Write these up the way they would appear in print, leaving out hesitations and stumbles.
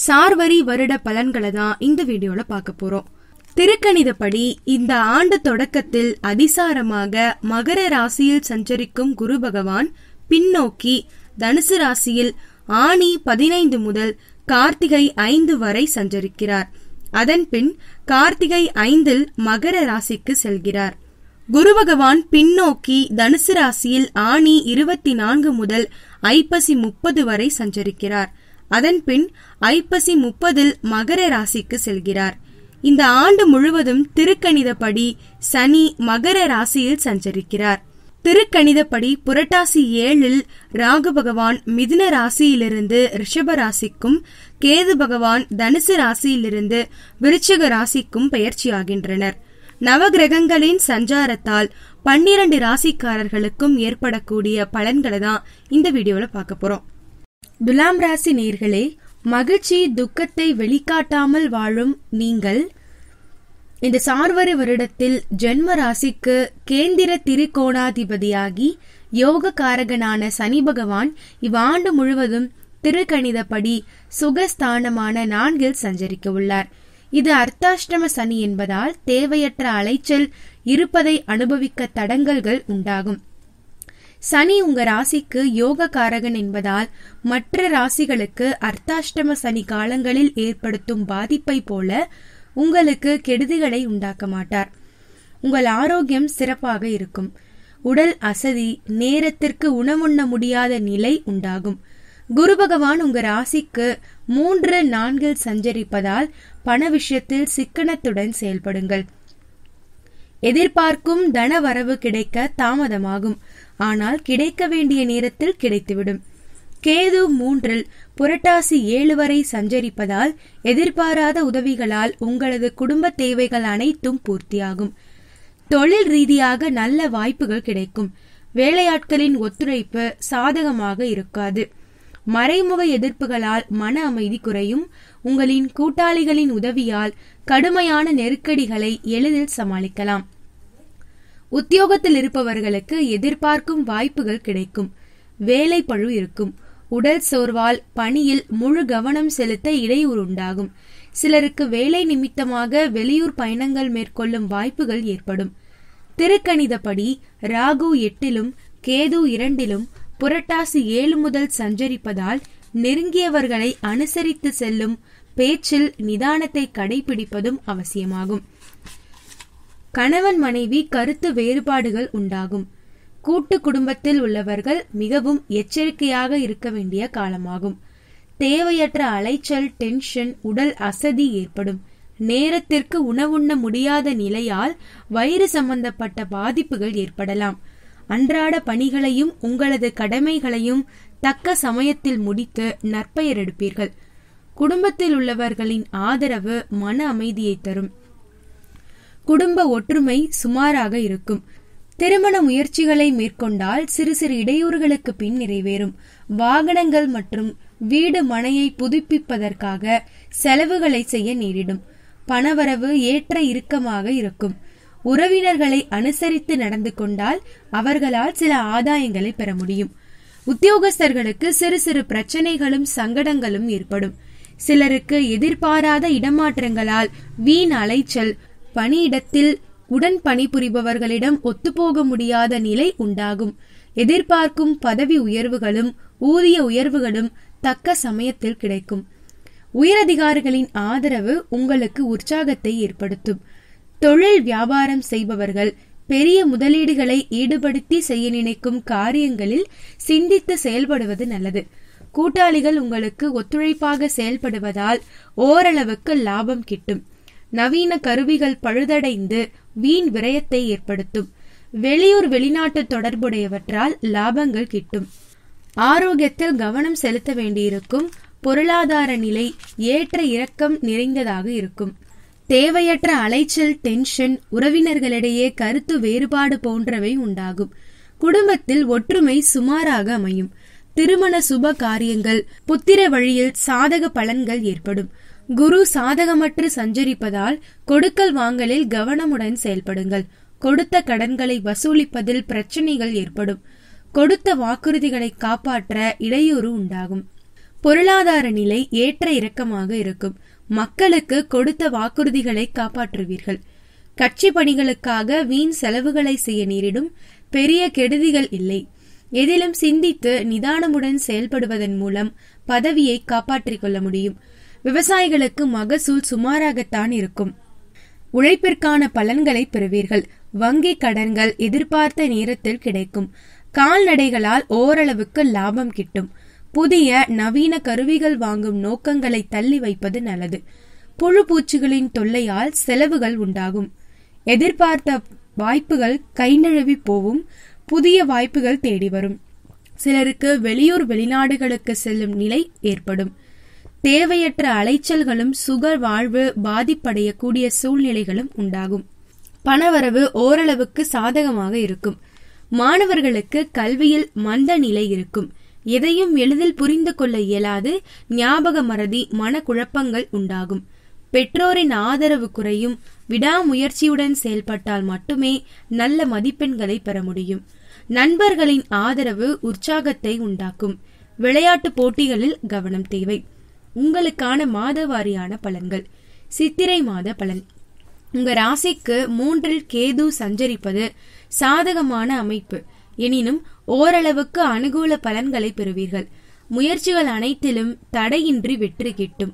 சார்வரி வருட பலன்களை தான் இந்த வீடியோல பார்க்க போறோம். திருக்கணிதப்படி இந்த ஆண்டு தொடக்கத்தில் அதிசாரமாக மகர ராசியில் சஞ்சரிக்கும் குரு பகவான் பின்னோக்கி தனுசு ராசியில் ஆனி 15 முதல் கார்த்திகை 5 வரை சஞ்சரிக்கிறார். அதன்பின் கார்த்திகை 5 மகர ராசிக்கு செல்கிறார். குரு பகவான் பின்னோக்கி தனுசு ராசியில் ஆனி 24 முதல் ஐப்பசி 30 வரை சஞ்சரிக்கிறார். அதன்பின் ஐப்பசி 30 மகர ராசிக்கு செல்கிறார். இந்த ஆண்டு முழுவதும் திருக்கணிதப்படி சனி மகர ராசியில் சஞ்சரிக்கிறார். திருக்கணிதப்படி புரட்டாசி 7 ராகு பகவான் மிதுன ராசியிலிருந்து ரிஷப ராசிக்கும், கேது பகவான் தனுசு ராசியிலிருந்து விருச்சிக ராசிக்கும் பெயர்ச்சியாகின்றனர். நவகிரகங்களின் சஞ்சாரத்தால் 12 ராசிக்காரர்களுக்கும் ஏற்படக்கூடிய பலன்களை தான் இந்த வீடியோல பார்க்க போறோம். துலாம் ராசி நேயர்களே, மகிழ்ச்சி துக்கத்தை வெளிக்காட்டாமல் வாழும் நீங்கள் இந்த சார்வரி வருடத்தில் ஜென்ம ராசிக்கு கேந்திர திரிகோணாதிபதியாகி யோக காரகனான சனி பகவான் இவ்வாண்டு முழுவதும் திருக்கணிதப்படி சுகஸ்தானமான 4 சஞ்சரிக்க உள்ளார். இது அர்த்தாஷ்டம சனி என்பதால் தேவையற்ற அலைச்சல் இருப்பதை அனுபவிக்க தடங்கல்கள் உண்டாகும். சனி உங்க ராசிக்கு யோக காரகன் என்பதால் மற்ற ராசிகளுக்கு அர்த்தாஷ்டம சனி காலங்களில் ஏற்படுத்தும் பாதிப்பை போல உங்களுக்கு கெடுதிகளை உண்டாக்க மாட்டார். உங்கள் ஆரோக்கியம் சிறப்பாக இருக்கும். உடல் அசதி, நேரத்திற்கு உணவுண்ண முடியாத நிலை உண்டாகும். குரு பகவான் உங்க ராசிக்கு 3, 4 சஞ்சரிப்பதால் பண விஷயத்தில் சிக்கனத்துடன் செயல்படுங்கள். எதிர்பார்க்கும் தன வரவு கிடைக்க தாமதமாகும், ஆனால் கிடைக்க வேண்டிய நேரத்தில் கிடைத்துவிடும். கேது 3 புரட்டாசி 7 வரை சஞ்சரிப்பதால் எதிர்பாராத உதவிகளால் உங்களது குடும்ப தேவைகள் அனைத்தும் பூர்த்தியாகும். தொழில் ரீதியாக நல்ல வாய்ப்புகள் கிடைக்கும். வேலையாட்களின் ஒத்துழைப்பு சாதகமாக இருக்காது. மறைமுக எதிர்ப்புகளால் மன அமைதி குறையும். உங்களின் கூட்டாளிகளின் உதவியால் கடுமையான நெருக்கடிகளை எளிதில் சமாளிக்கலாம். உத்தியோகத்தில் இருப்பவர்களுக்கு எதிர்பார்க்கும் வாய்ப்புகள் கிடைக்கும். வேலை பழு இருக்கும். உடல் சோர்வால் பணியில் முழு கவனம் செலுத்த இடையூறு உண்டாகும். சிலருக்கு வேலை நிமித்தமாக வெளியூர் பயணங்கள் மேற்கொள்ளும் வாய்ப்புகள் ஏற்படும். திருக்கணிதப்படி ராகு 8 கேது 2 புரட்டாசி 7 முதல் சஞ்சரிப்பதால் நெருங்கியவர்களை அனுசரித்து செல்லும் பேச்சில் நிதானத்தை கடைபிடிப்பதும் அவசியமாகும். கணவன் மனைவி கருத்து வேறுபாடுகள் உண்டாகும். கூட்டு குடும்பத்தில் உள்ளவர்கள் மிகவும் எச்சரிக்கையாக இருக்க வேண்டிய காலமாகும். தேவையற்ற அலைச்சல், டென்ஷன், உடல் அசதி ஏற்படும். நேரத்திற்கு உணவுண்ண முடியாத நிலையால் வயிறு சம்பந்தப்பட்ட பாதிப்புகள் ஏற்படலாம். அன்றாட பணிகளையும் உங்களது கடமைகளையும் தக்க சமயத்தில் முடித்து நற்பெயர் எடுப்பீர்கள். குடும்பத்தில் உள்ளவர்களின் ஆதரவு மன அமைதியை தரும். குடும்ப ஒற்றுமை சுமாராக இருக்கும். திருமண முயற்சிகளை மேற்கொண்டால் சிறு சிறு இடையூறுகளுக்கு பின் நிறைவேறும். வாகனங்கள் மற்றும் வீடு மனையை புதுப்பிப்பதற்காக செலவுகளை செய்ய நேரிடும். பணவரவு ஏற்ற இறுக்கமாக இருக்கும். உறவினர்களை அனுசரித்து நடந்து கொண்டால் அவர்களால் சில ஆதாயங்களை பெற முடியும். உத்தியோகஸ்தர்களுக்கு சிறு சிறு பிரச்சனைகளும் சங்கடங்களும் ஏற்படும். சிலருக்கு எதிர்பாராத இடமாற்றங்களால் வீண் அலைச்சல், பணியிடத்தில் உடன் பணிபுரிபவர்களிடம் ஒத்துப்போக முடியாத நிலை உண்டாகும். எதிர்பார்க்கும் பதவி உயர்வுகளும் ஊதிய உயர்வுகளும் தக்க சமயத்தில் கிடைக்கும். உயரதிகாரிகளின் ஆதரவு உங்களுக்கு உற்சாகத்தை ஏற்படுத்தும். தொழில் வியாபாரம் செய்பவர்கள் பெரிய முதலீடுகளை ஈடுபடுத்தி செய்ய நினைக்கும் காரியங்களில் சிந்தித்து செயல்படுவது நல்லது. கூட்டாளிகள் உங்களுக்கு ஒத்துழைப்பாக செயல்படுவதால் ஓரளவுக்கு லாபம் கிட்டும். நவீன கருவிகள் பழுதடைந்து வீண் விரயத்தை ஏற்படுத்தும். வெளியூர் வெளிநாட்டு தொடர்புடையவற்றால் லாபங்கள் கிட்டும். ஆரோக்கியத்தில் கவனம் செலுத்த வேண்டியிருக்கும். பொருளாதார நிலை ஏற்ற இறக்கம் நிறைந்ததாக இருக்கும். தேவையற்ற அலைச்சல், டென்ஷன், உறவினர்களிடையே கருத்து வேறுபாடு போன்றவை உண்டாகும். குடும்பத்தில் ஒற்றுமை சுமாராக அமையும். திருமண சுப காரியங்கள், புத்திர வழியில் சாதக பலன்கள் ஏற்படும். குரு சாதகமற்று சஞ்சரிப்பதால் கொடுக்கல் வாங்கலில் கவனமுடன் செயல்படுங்கள். கொடுத்த கடன்களை வசூலிப்பதில் பிரச்சனைகள் ஏற்படும். கொடுத்த வாக்குறுதிகளை காப்பாற்ற இடையூறு உண்டாகும். பொருளாதார நிலை ஏற்ற இறக்கமாக இருக்கும். மக்களுக்கு கொடுத்த வாக்குறுதிகளை காப்பாற்றுவீர்கள். கட்சி பணிகளுக்காக வீண் செலவுகளை செய்ய நேரிடும். பெரிய கெடுதிகள் இல்லை. எதிலும் சிந்தித்து நிதானமுடன் செயல்படுவதன் மூலம் பதவியை காப்பாற்றிக் கொள்ள முடியும். விவசாயிகளுக்கு மகசூல் சுமாராகத்தான் இருக்கும். உழைப்பிற்கான பலன்களை பெறுவீர்கள். வங்கி கடன்கள் எதிர்பார்த்த நேரத்தில் கிடைக்கும். கால்நடைகளால் ஓரளவுக்கு லாபம் கிட்டும். புதிய நவீன கருவிகள் வாங்கும் நோக்கங்களை தள்ளி வைப்பது நல்லது. புழு பூச்சிகளின் தொல்லையால் செலவுகள் உண்டாகும். எதிர்பார்த்த வாய்ப்புகள் கை நழுவி போவும். புதிய வாய்ப்புகள் தேடி வரும். சிலருக்கு வெளியூர் வெளிநாடுகளுக்கு செல்லும் நிலை ஏற்படும். தேவையற்ற அலைச்சல்களும் சுக வாழ்வு பாதிப்படையக்கூடிய சூழ்நிலைகளும் உண்டாகும். பணவரவு ஓரளவுக்கு சாதகமாக இருக்கும். மாணவர்களுக்கு கல்வியில் மந்த நிலை இருக்கும். எதையும் எளிதில் புரிந்து கொள்ள இயலாது. ஞாபக மறதி, மனக்குழப்பங்கள் உண்டாகும். பெற்றோரின் ஆதரவு குறையும். விடாமுயற்சியுடன் செயல்பட்டால் மட்டுமே நல்ல மதிப்பெண்களை பெற முடியும். நண்பர்களின் ஆதரவு உற்சாகத்தை உண்டாக்கும். விளையாட்டு போட்டிகளில் கவனம் தேவை. உங்களுக்கான மாதவாரியான பலன்கள். சித்திரை மாத பலன். உங்க ராசிக்கு 3 கேது சஞ்சரிப்பது சாதகமான அமைப்பு. எனினும் ஓரளவுக்கு அனுகூல பலன்களை பெறுவீர்கள். முயற்சிகள் அனைத்திலும் தடையின்றி வெற்றி கிட்டும்.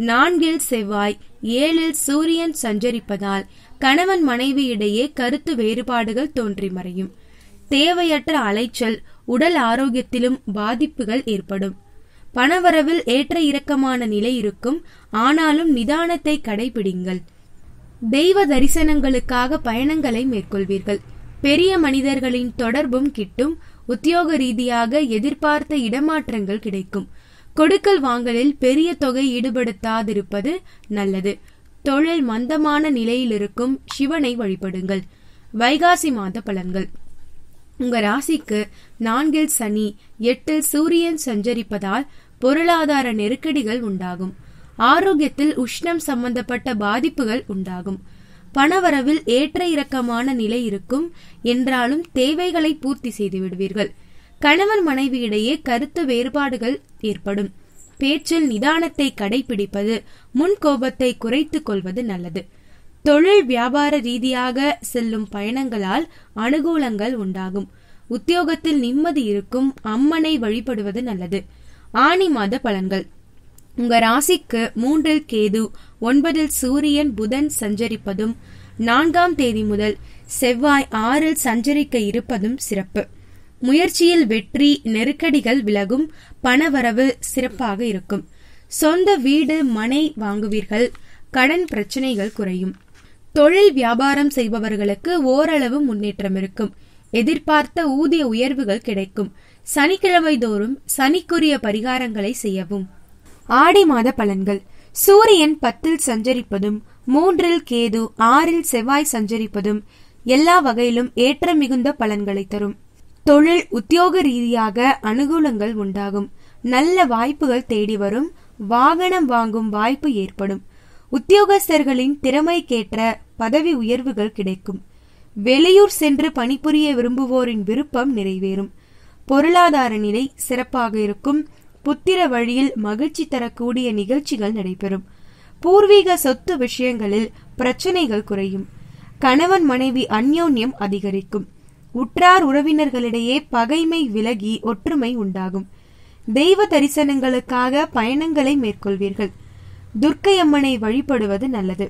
4 செவ்வாய், 7 சூரியன் சஞ்சரிப்பதால் கணவன் மனைவி இடையே கருத்து வேறுபாடுகள் தோன்றி மறையும். தேவையற்ற அலைச்சல், உடல் ஆரோக்கியத்திலும் பாதிப்புகள் ஏற்படும். பணவரவில் ஏற்ற இறக்கமான நிலை இருக்கும். ஆனாலும் நிதானத்தை கடைபிடிங்கள். தெய்வ தரிசனங்களுக்காக பயணங்களை மேற்கொள்வீர்கள். பெரிய மனிதர்களின் தொடர்பும் கிட்டும். உத்தியோக ரீதியாக எதிர்பார்த்த இடமாற்றங்கள் கிடைக்கும். கொடுக்கல் வாங்கலில் பெரிய தொகை ஈடுபடுத்தாதிருப்பது நல்லது. தொழில் மந்தமான நிலையில் இருக்கும். சிவனை வழிபடுங்கள். வைகாசி மாத பலன்கள். உங்க ராசிக்கு 4 சனி, 8 சூரியன் சஞ்சரிப்பதால் பொருளாதார நெருக்கடிகள் உண்டாகும். ஆரோக்கியத்தில் உஷ்ணம் சம்பந்தப்பட்ட பாதிப்புகள் உண்டாகும். பணவரவில் ஏற்ற இறக்கமான நிலை இருக்கும். என்றாலும் தேவைகளை பூர்த்தி செய்து விடுவீர்கள். கணவன் மனைவி இடையே கருத்து வேறுபாடுகள் ஏற்படும். பேச்சில் நிதானத்தை கடைபிடிப்பது, முன்கோபத்தை குறைத்துக் கொள்வது நல்லது. தொழில் வியாபார ரீதியாக செல்லும் பயணங்களால் அனுகூலங்கள் உண்டாகும். உத்தியோகத்தில் நிம்மதி இருக்கும். அம்மனை வழிபடுவது நல்லது. ஆனி மாத பலன்கள். உங்க ராசிக்கு 3 கேது, 9 சூரியன் புதன் சஞ்சரிப்பதும் 4ஆம் தேதி முதல் செவ்வாய் 6 சஞ்சரிக்க இருப்பதும் சிறப்பு. முயற்சியில் வெற்றி, நெருக்கடிகள் விலகும். பணவரவு சிறப்பாக இருக்கும். சொந்த வீடு மனை வாங்குவீர்கள். கடன் பிரச்சனைகள் குறையும். தொழில் வியாபாரம் செய்பவர்களுக்கு ஓரளவு முன்னேற்றம் இருக்கும். எதிர்பார்த்த ஊதிய உயர்வுகள் கிடைக்கும். சனிக்கிழமை தோறும் சனிக்குரிய பரிகாரங்களை செய்யவும். ஆடி மாத பலன்கள். சூரியன் 10 சஞ்சரிப்பதும் 3 கேது, 6 செவ்வாய் சஞ்சரிப்பதும் எல்லா வகையிலும் ஏற்ற மிகுந்த பலன்களை தரும். தொழில் உத்தியோக ரீதியாக அனுகூலங்கள் உண்டாகும். நல்ல வாய்ப்புகள் தேடி வரும். வாகனம் வாங்கும் வாய்ப்பு ஏற்படும். உத்தியோகஸ்தர்களின் திறமைக்கேற்ற பதவி உயர்வுகள் கிடைக்கும். வெளியூர் சென்று பணிபுரிய விரும்புவோரின் விருப்பம் நிறைவேறும். பொருளாதார நிலை சிறப்பாக இருக்கும். புத்திர வழியில் மகிழ்ச்சி தரக்கூடிய நிகழ்ச்சிகள் நடைபெறும். பூர்வீக சொத்து விஷயங்களில் பிரச்சனைகள் குறையும். கணவன் மனைவி அந்யோன்யம் அதிகரிக்கும். உற்றார் உறவினர்களிடையே பகைமை விலகி ஒற்றுமை உண்டாகும். தெய்வ தரிசனங்களுக்காக பயணங்களை மேற்கொள்வீர்கள். துர்க்கையம்மனை வழிபடுவது நல்லது.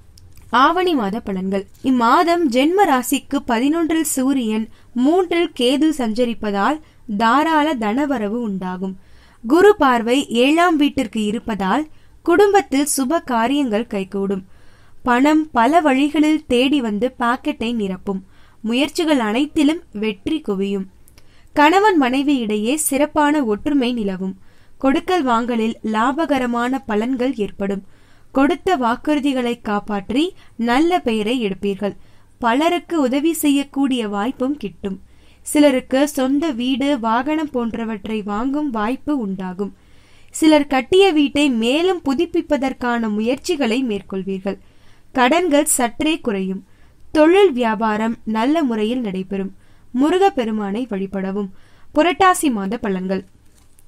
ஆவணி மாத பலன்கள். இம்மாதம் ஜென்ம ராசிக்கு 11 சூரியன், 3 கேது சஞ்சரிப்பதால் தாராள தனவரவு உண்டாகும். குரு பார்வை 7ஆம் வீட்டிற்கு இருப்பதால் குடும்பத்தில் சுப காரியங்கள் கைகூடும். பணம் பல வழிகளில் தேடி வந்து பாக்கெட்டை நிரப்பும். முயற்சிகள் அனைத்திலும் வெற்றி குவியும். கணவன் மனைவி இடையே சிறப்பான ஒற்றுமை நிலவும். கொடுக்கல் வாங்கலில் லாபகரமான பலன்கள் ஏற்படும். கொடுத்த வாக்குறுதிகளை காப்பாற்றி நல்ல பெயரை எடுப்பீர்கள். பலருக்கு உதவி செய்யக்கூடிய வாய்ப்பும் கிட்டும். சிலருக்கு சொந்த வீடு, வாகனம் போன்றவற்றை வாங்கும் வாய்ப்பு உண்டாகும். சிலர் கட்டிய வீட்டை மேலும் புதுப்பிப்பதற்கான முயற்சிகளை மேற்கொள்வீர்கள். கடன்கள் சற்றே குறையும். தொழில் வியாபாரம் நல்ல முறையில் நடைபெறும். முருகப்பெருமானை வழிபடவும். புரட்டாசி மாத பலன்கள்.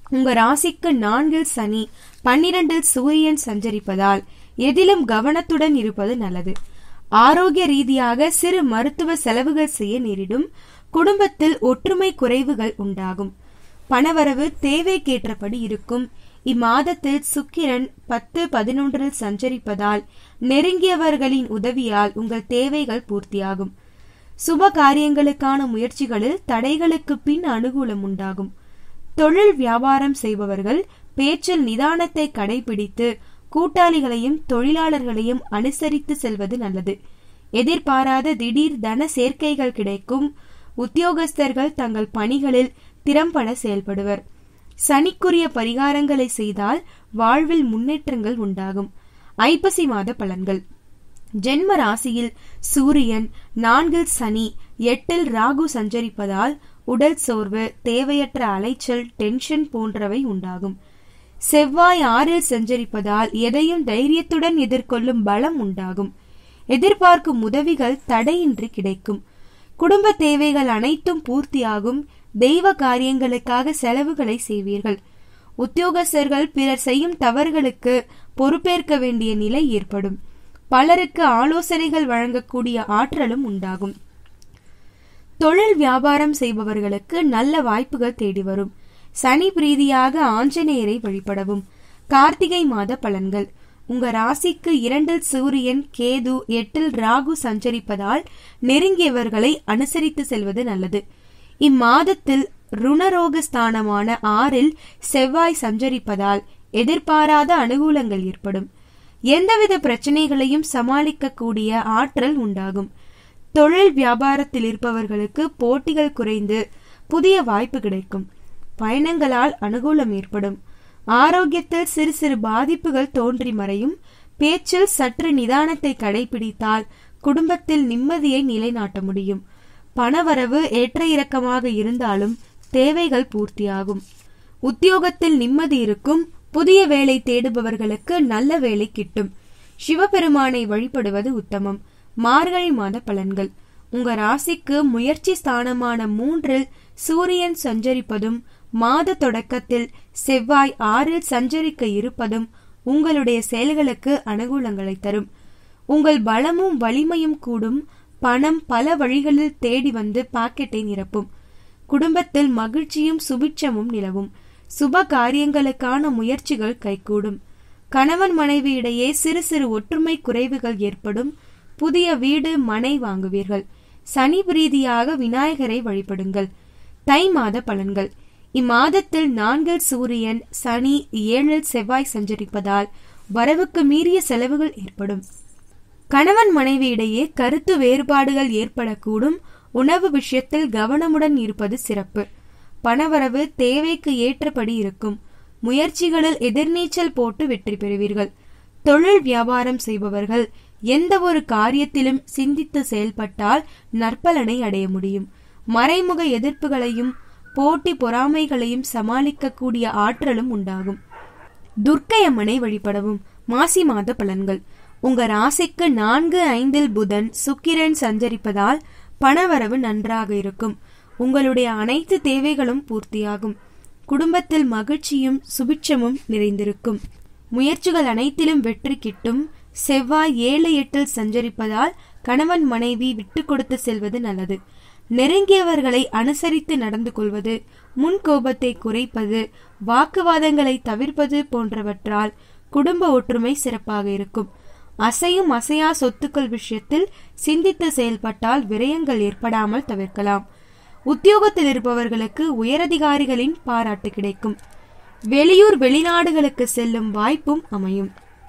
உங்க ராசிக்கு 4 சனி 12 சூரியன் சஞ்சரிப்பதால் எதிலும் கவனத்துடன் இருப்பது நல்லது. ஆரோக்கிய ரீதியாக சிறு மருத்துவ செலவுகள் செய்ய நேரிடும். குடும்பத்தில் ஒற்றுமை குறைவுகள் உண்டாகும். பணவரவு தேவைக்கேற்றபடி இருக்கும். இம்மாதத்தில் சுக்கிரன் 10-11 சஞ்சரிப்பதால் நெருங்கியவர்களின் உதவியால் உங்கள் தேவைகள் பூர்த்தியாகும். சுப காரியங்களுக்கான முயற்சிகளில் தடைகளுக்கு பின் அனுகூலம் உண்டாகும். தொழில் வியாபாரம் செய்பவர்கள் பேச்சில் நிதானத்தை கடைபிடித்து கூட்டாளிகளையும் தொழிலாளர்களையும் அனுசரித்து செல்வது நல்லது. எதிர்பாராத திடீர் தன சேர்க்கைகள் கிடைக்கும். உத்தியோகஸ்தர்கள் தங்கள் பணிகளில் திறம்பட செயல்படுவர். சனிக்குரிய பரிகாரங்களை செய்தால் வாழ்வில் முன்னேற்றங்கள் உண்டாகும். ஐப்பசி மாத பலன்கள். ஜென்ம ராசியில் சூரியன் 4 சனி 8 ராகு சஞ்சரிப்பதால் உடல் சோர்வு, தேவையற்ற அலைச்சல், டென்ஷன் போன்றவை உண்டாகும். செவ்வாய் 6 சஞ்சரிப்பதால் எதையும் தைரியத்துடன் எதிர்கொள்ளும் பலம் உண்டாகும். எதிர்பார்க்கும் உதவிகள் தடையின்றி கிடைக்கும். குடும்ப தேவைகள் அனைத்தும் பூர்த்தியாகும். தெய்வ காரியங்களுக்காக செலவுகளை செய்வீர்கள். உத்தியோகஸ்தர்கள் பிறர் செய்யும் தவறுகளுக்கு பொறுப்பேற்க வேண்டிய நிலை ஏற்படும். பலருக்கு ஆலோசனைகள் வழங்கக்கூடிய ஆற்றலும் உண்டாகும். தொழில் வியாபாரம் செய்பவர்களுக்கு நல்ல வாய்ப்புகள் தேடி வரும். சனி பிரீதியாக ஆஞ்சநேயரை வழிபடவும். கார்த்திகை மாத பலன்கள். உங்க ராசிக்கு 2 சூரியன், கேது, 8 ராகு சஞ்சரிப்பதால் நெருங்கியவர்களை அனுசரித்து செல்வது நல்லது. இம்மாதத்தில் ருணரோக ஸ்தானமான 6 செவ்வாய் சஞ்சரிப்பதால் எதிர்பாராத அனுகூலங்கள் ஏற்படும். எந்தவித பிரச்சனைகளையும் சமாளிக்கக்கூடிய ஆற்றல் உண்டாகும். தொழில் வியாபாரத்தில் இருப்பவர்களுக்கு போட்டிகள் குறைந்து புதிய வாய்ப்பு கிடைக்கும். பயணங்களால் அனுகூலம் ஏற்படும். ஆரோக்கியத்தில் சிறு சிறு பாதிப்புகள் தோன்றி மறையும். பேச்சில் சற்று நிதானத்தை கடைபிடித்தால் குடும்பத்தில் நிம்மதியை நிலைநாட்ட முடியும். பணவரவு ஏற்ற இறக்கமாக இருந்தாலும் தேவைகள் பூர்த்தியாகும். உத்தியோகத்தில் நிம்மதி இருக்கும். புதிய வேலை தேடுபவர்களுக்கு நல்ல வேலை கிட்டும். சிவபெருமானை வழிபடுவது உத்தமம். மார்கழி மாத பலன்கள். உங்க ராசிக்கு முயற்சி ஸ்தானமான 3 சூரியன் சஞ்சரிப்பதும் மாத தொடக்கத்தில் செவ்வாய் 6 சஞ்சரிக்க இருப்பதும் உங்களுடைய செயல்களுக்கு அனுகூலங்களை தரும். உங்கள் பலமும் வலிமையும் கூடும். பணம் பல வழிகளில் தேடி வந்து பாக்கெட்டை நிரப்பும். குடும்பத்தில் மகிழ்ச்சியும் சுபிட்சமும் நிலவும். சுப காரியங்களுக்கான முயற்சிகள் கைகூடும். கணவன் மனைவி இடையே சிறு சிறு ஒற்றுமை குறைவுகள் ஏற்படும். புதிய வீடு மனை வாங்குவீர்கள். சனி பிரீதியாக விநாயகரை வழிபடுங்கள். தை மாத பலன்கள். இம்மாதத்தில் 4 சூரியன், சனி 7 செவ்வாய் சஞ்சரிப்பதால் வரவுக்கு மீறிய செலவுகள் ஏற்படும். கணவன் மனைவி இடையே கருத்து வேறுபாடுகள் ஏற்படக்கூடும். உணவு விஷயத்தில் கவனமுடன் இருப்பது சிறப்பு. பணவரவு தேவைக்கு ஏற்றபடி இருக்கும். முயற்சிகளில் எதிர்நீச்சல் போட்டு வெற்றி பெறுவீர்கள். தொழில் வியாபாரம் செய்பவர்கள் எந்த ஒரு காரியத்திலும் சிந்தித்து செயல்பட்டால் நற்பலனை அடைய முடியும். மறைமுக எதிர்ப்புகளையும் போட்டி பொறாமைகளையும் சமாளிக்கக்கூடிய ஆற்றலும் உண்டாகும். துர்க்கை அம்மனை வழிபடவும். மாசி மாத பலன்கள். உங்க ராசிக்கு 4-5 புதன், சுக்கிரன் சஞ்சரிப்பதால் பணவரவு நன்றாக இருக்கும். உங்களுடைய அனைத்து தேவைகளும் பூர்த்தியாகும். குடும்பத்தில் மகிழ்ச்சியும் சுபிட்சமும் நிறைந்திருக்கும். முயற்சிகள் அனைத்திலும் வெற்றி கிட்டும். செவ்வாய் 7-8 சஞ்சரிப்பதால் கணவன் மனைவி விட்டு கொடுத்து செல்வது நல்லது. நெருங்கியவர்களை அனுசரித்து நடந்து கொள்வது, முன்கோபத்தை குறைப்பது, வாக்குவாதங்களை தவிர்ப்பது போன்றவற்றால் குடும்ப ஒற்றுமை சிறப்பாக இருக்கும். அசையும் அசையா சொத்துக்கள் விஷயத்தில் சிந்தித்து செயல்பட்டால் விரயங்கள் ஏற்படாமல் தவிர்க்கலாம். உத்தியோகத்தில் இருப்பவர்களுக்கு உயரதிகாரிகளின் பாராட்டு கிடைக்கும். வெளியூர் வெளிநாடுகளுக்கு செல்லும் வாய்ப்பும் அமையும்.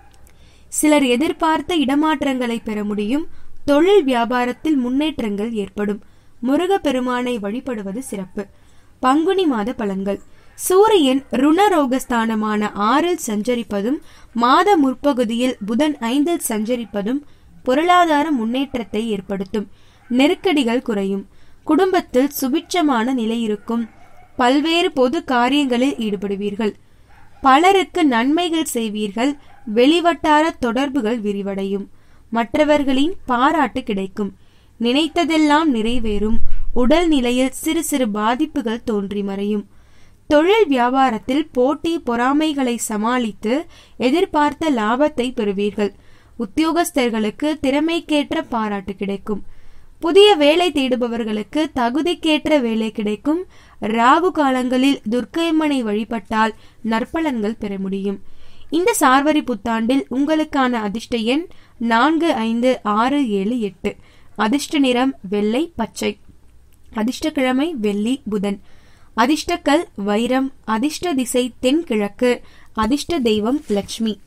சிலர் எதிர்பார்த்த இடமாற்றங்களை பெற முடியும். தொழில் வியாபாரத்தில் முன்னேற்றங்கள் ஏற்படும். முருகப்பெருமானை வழிபடுவது சிறப்பு. பங்குனி மாத பலன்கள். சூரியன் ருணரோகஸ்தானமான 6 சஞ்சரிப்பதும் மாத முற்பகுதியில் புதன் 5 சஞ்சரிப்பதும் பொருளாதார முன்னேற்றத்தை ஏற்படுத்தும். நெருக்கடிகள் குறையும். குடும்பத்தில் சுபிட்சமான நிலை இருக்கும். பல்வேறு பொது காரியங்களில் ஈடுபடுவீர்கள். பலருக்கு நன்மைகள் செய்வீர்கள். வெளிவட்டார தொடர்புகள் விரிவடையும். மற்றவர்களின் பாராட்டு கிடைக்கும். நினைத்ததெல்லாம் நிறைவேறும். உடல் நிலையில் சிறு சிறு பாதிப்புகள் தோன்றி மறையும். தொழில் வியாபாரத்தில் போட்டி பொறாமைகளை சமாளித்து எதிர்பார்த்த லாபத்தை பெறுவீர்கள். உத்தியோகஸ்தர்களுக்கு திறமைக்கேற்ற பாராட்டு கிடைக்கும். புதிய வேலை தேடுபவர்களுக்கு தகுதிக்கேற்ற வேலை கிடைக்கும். ராகு காலங்களில் துர்க்கையம்மனை வழிபட்டால் நற்பலன்கள் பெற முடியும். இந்த சார்வரி புத்தாண்டில் உங்களுக்கான அதிர்ஷ்ட எண் 4, 5, 6, 7, 8. அதிர்ஷ்ட நிறம் வெள்ளை, பச்சை. அதிர்ஷ்டக்கிழமை வெள்ளி, புதன். அதிர்ஷ்டக்கல் வைரம். அதிர்ஷ்ட திசை தென்கிழக்கு. அதிர்ஷ்ட தெய்வம் லட்சுமி.